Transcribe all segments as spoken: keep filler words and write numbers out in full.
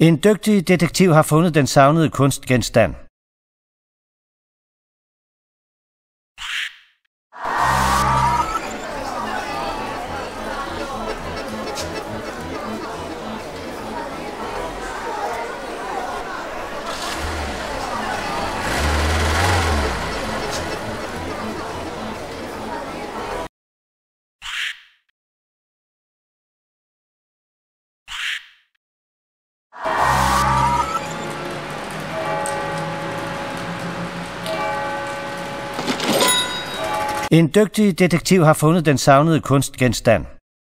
En dygtig detektiv har fundet den savnede kunstgenstand. En dygtig detektiv har fundet den savnede kunstgenstand.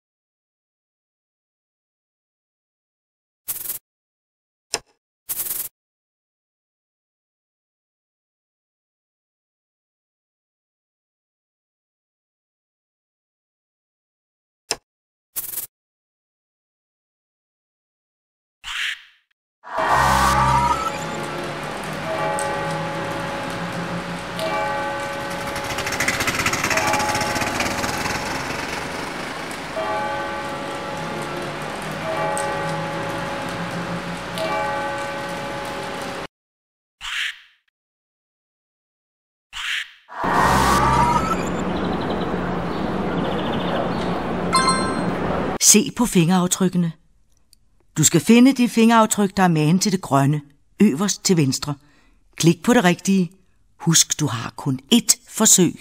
Se på fingeraftrykkene. Du skal finde det fingeraftryk, der er magen til det grønne, øverst til venstre. Klik på det rigtige. Husk, du har kun ét forsøg.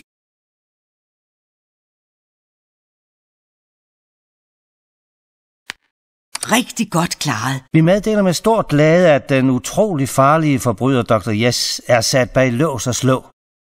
Rigtig godt klaret. Vi meddeler med stor glæde, at den utrolig farlige forbryder doktor Yes er sat bag lås og slå.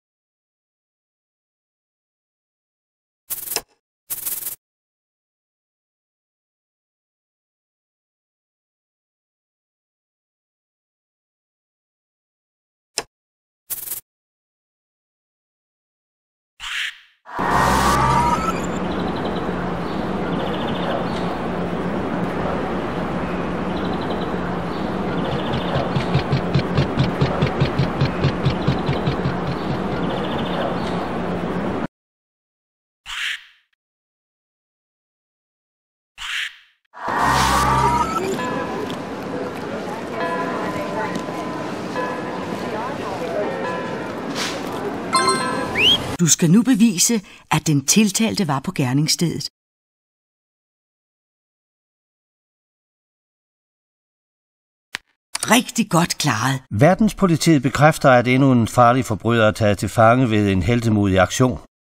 Du skal nu bevise, at den tiltalte var på gerningsstedet. Rigtig godt klaret. Verdenspolitiet bekræfter, at endnu en farlig forbryder er taget til fange ved en heltemodig aktion.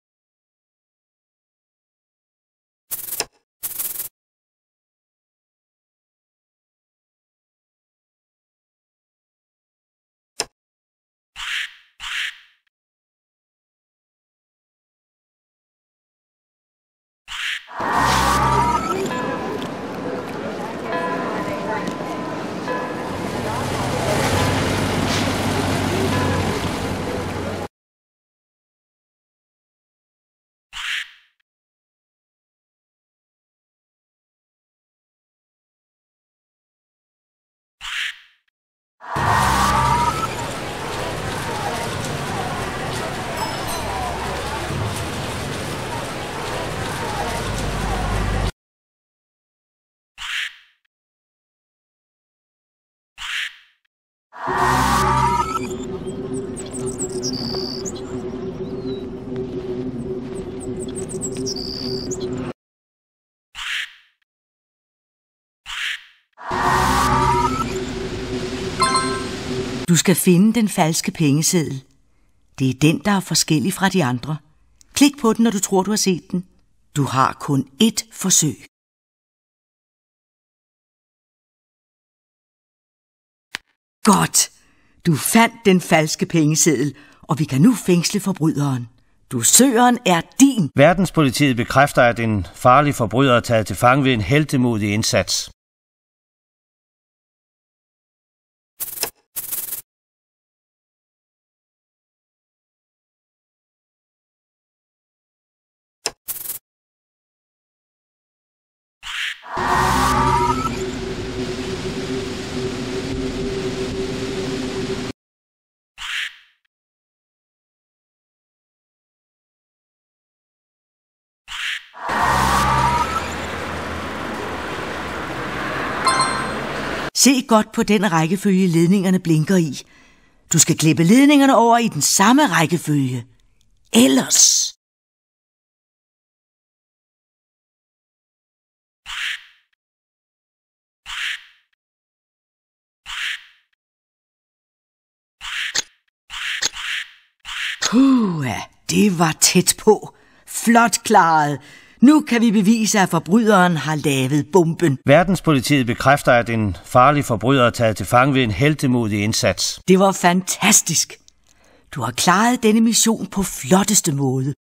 Du skal finde den falske pengeseddel. Det er den, der er forskellig fra de andre. Klik på den, når du tror, du har set den. Du har kun ét forsøg. Godt! Du fandt den falske pengeseddel, og vi kan nu fængsle forbryderen. Dusøren er din. Verdenspolitiet bekræfter, at en farlig forbryder er taget til fange ved en heltemodig indsats. Se godt på den rækkefølge, ledningerne blinker i. Du skal klippe ledningerne over i den samme rækkefølge. Ellers... Puh, det var tæt på. Flot klaret. Nu kan vi bevise, at forbryderen har lavet bomben. Verdenspolitiet bekræfter, at en farlig forbryder er taget til fange ved en heltemodig indsats. Det var fantastisk. Du har klaret denne mission på flotteste måde.